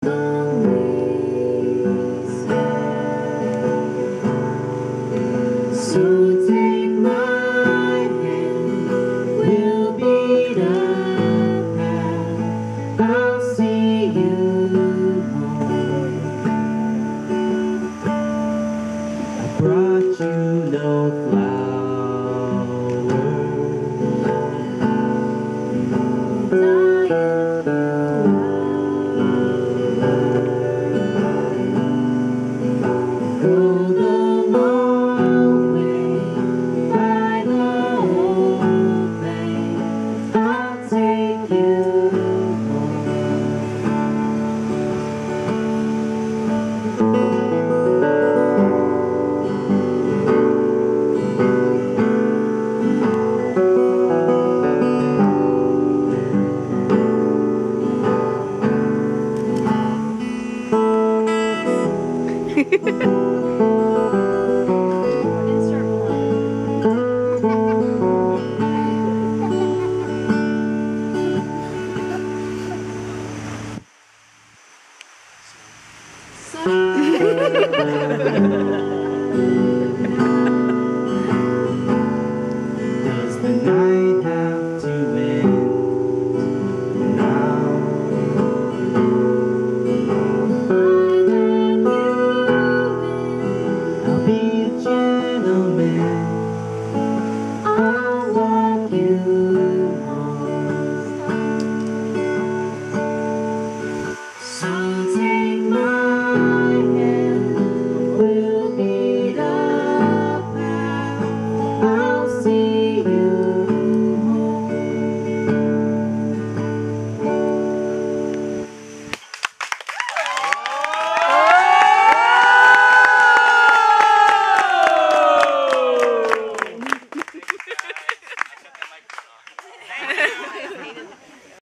So take my hand, we'll be the path. I'll see you home. I brought you no flowers. Go the long way by the old lane. I'll take you home.